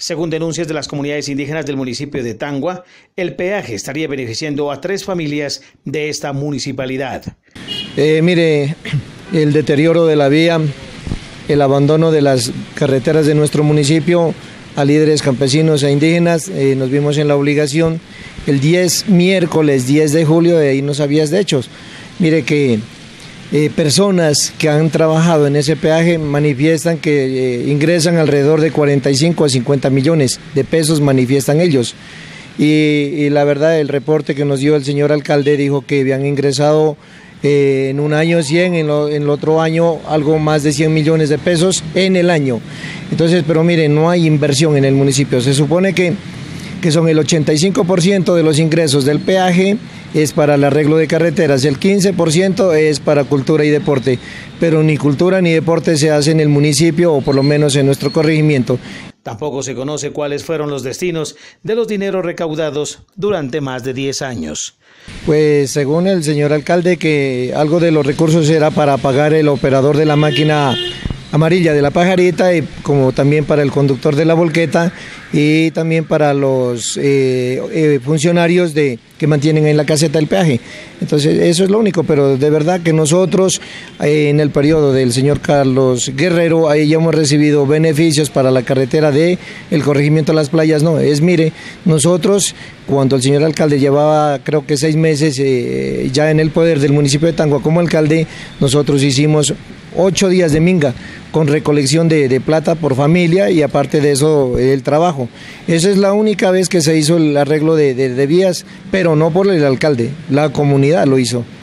Según denuncias de las comunidades indígenas del municipio de Tangua, el peaje estaría beneficiando a 3 familias de esta municipalidad. Mire, el deterioro de la vía, el abandono de las carreteras de nuestro municipio a líderes campesinos e indígenas, nos vimos en la obligación el miércoles 10 de julio de irnos a vías de hechos. Mire que personas que han trabajado en ese peaje manifiestan que ingresan alrededor de 45 a 50 millones de pesos, manifiestan ellos. Y la verdad, el reporte que nos dio el señor alcalde dijo que habían ingresado en un año 100, en el otro año algo más de 100 millones de pesos en el año. Entonces, pero miren, no hay inversión en el municipio. Se supone que son el 85% de los ingresos del peaje es para el arreglo de carreteras, el 15% es para cultura y deporte, pero ni cultura ni deporte se hace en el municipio, o por lo menos en nuestro corregimiento. Tampoco se conoce cuáles fueron los destinos de los dineros recaudados durante más de 10 años. Pues según el señor alcalde, que algo de los recursos era para pagar el operador de la máquina amarilla de la pajarita, y como también para el conductor de la volqueta y también para los funcionarios que mantienen en la caseta del peaje. Entonces eso es lo único, pero de verdad que nosotros en el periodo del señor Carlos Guerrero ahí ya hemos recibido beneficios para la carretera de el corregimiento de las playas. No, mire, nosotros cuando el señor alcalde llevaba creo que 6 meses ya en el poder del municipio de Tangua como alcalde, nosotros hicimos 8 días de minga con recolección de plata por familia, y aparte de eso el trabajo. Esa es la única vez que se hizo el arreglo de vías, pero no por el alcalde, la comunidad lo hizo.